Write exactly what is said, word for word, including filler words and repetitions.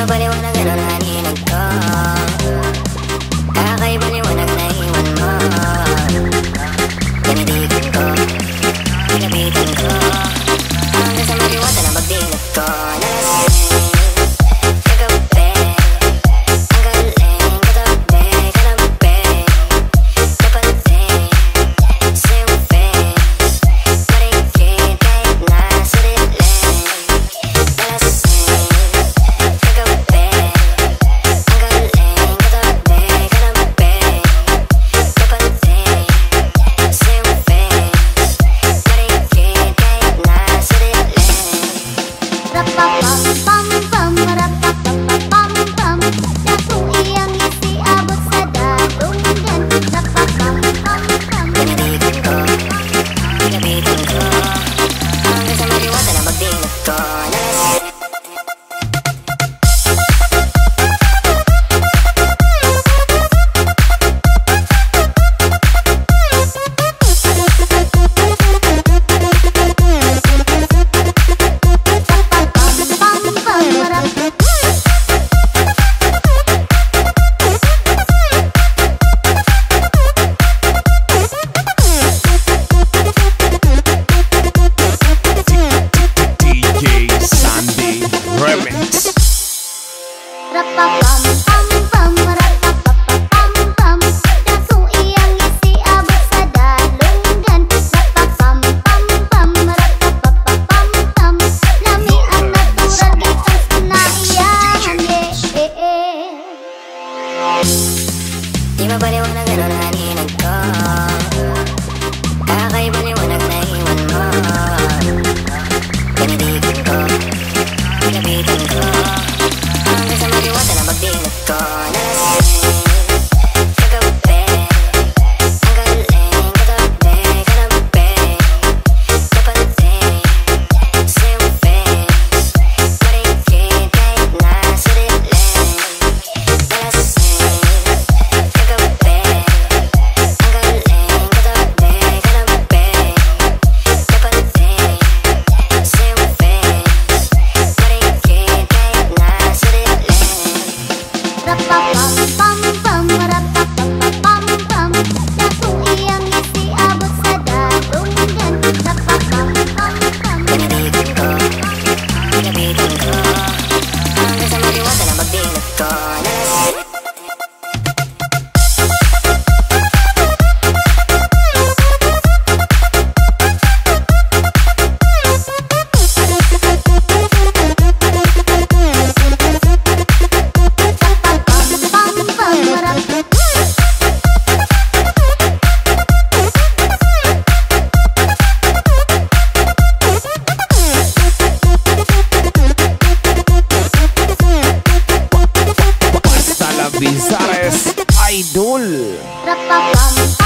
mapaliwanag ano naninag ko. Kakaiba liwanag na iwan mo. Pinadigan ko, pinabitan ko, hanggang sa maliwata na magdilat ko. Nalasing kagabi, ang galing katabi, kanabi, kapansin sa iyong face. Marikit kahit nasa dilim. Nalasing kagabi, ang galing katabi, kanabi, kapansin sa iyong face. Marikit kahit nasa dilim. Rapapam-pam-pam, rapapapam-pam, dasong iyang ngiti abot sa dalunggan. Rapapam-pam-pam, Pinadigan ko, pinabitan ko, hanggang sa maliwata na magdilat ko. Nalasing Rapapam-pam-pam, rapapapam-pam, dasong iyang ngiti abot sa dalunggan. Rapapam-pam-pam, rapapapam-pam, lami ang natural gitas na iyang yeah. di mapaliwanag ano naninag ko. Kakaiba liwanag na iwan mo. Pinadigan ko, pinabitan ko, hanggang sa maliwata na magdilat ko. Nalasing kagabi, ang galing katabi, kanabi, kapansin sa iyong face. Marikit kahit nasa dilim. Nalasing kagabi, ang galing katabi, kanabi, kapansin sa iyong face. Marikit kahit nasa dilim. Rapapam-pam-pam, rapapapam-pam, dasong iyang ngiti abot sa dalunggan. Rapapam-pam-pam, Pinadigan ko, pinabitan ko, hanggang sa maliwata na magdilat ko. Nalasing Bizares Idol. rapapam-pam.